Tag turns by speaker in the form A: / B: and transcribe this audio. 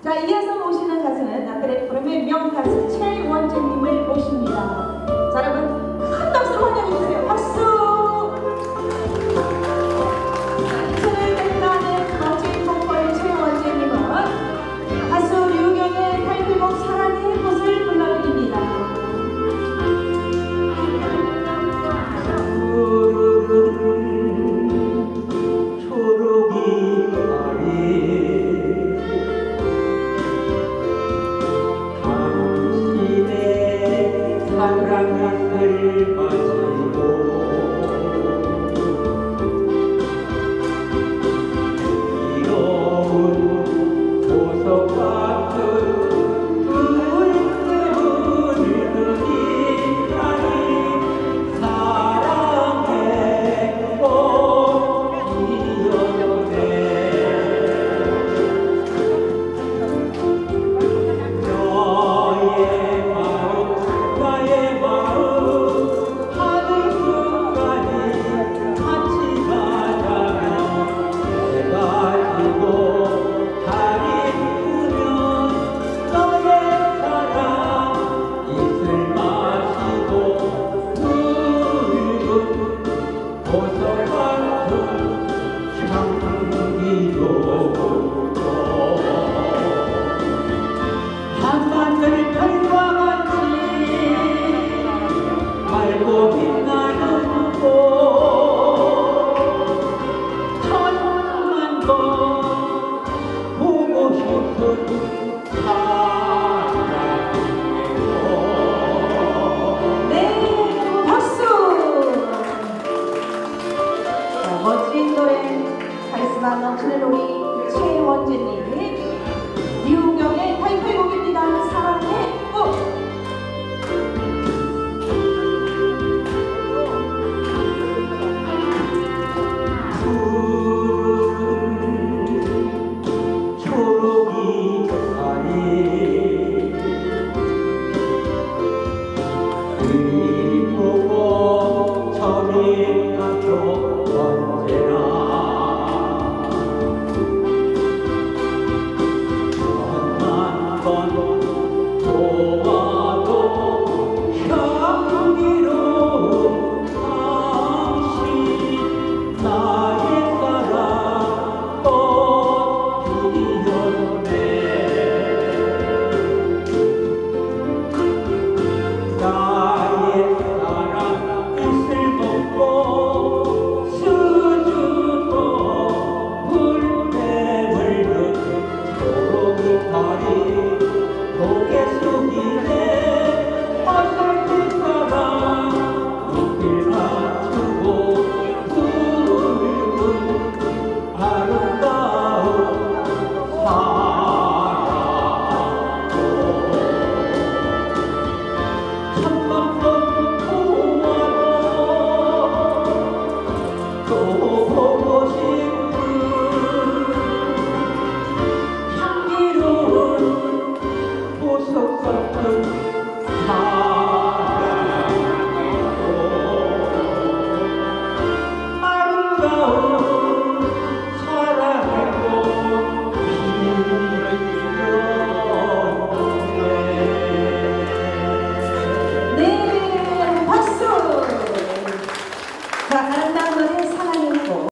A: 자, 이어서 모시는 가수는 나들의 푸름의 명가수 최원재님을 모십니다. 자, 여러분 큰 박수로 환영해주세요. 박수! 인천을 대표하는 멋진 보컬 최원재님은 가수 류경의 타이틀곡 사랑의 꽃을 불러드립니다.
B: 사랑을 마시고 이로운 보석 같은 눈이 나니 사랑의 꽃이었네. 너의 마음 나의 마음 하늘 끝까지 같이 가자며 해가지고 달이 뜨면 너의 사랑 입술 마시고 붉은 보석 같은 향기로 한반들 별과 같이 맑고 빛나는 꽃 천만 번 보고 싶은 사랑